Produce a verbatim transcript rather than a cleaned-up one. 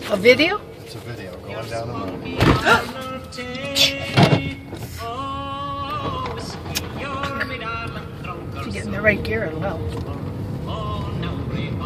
A video? It's a video going down the road. If you get in the right gear, it'll help.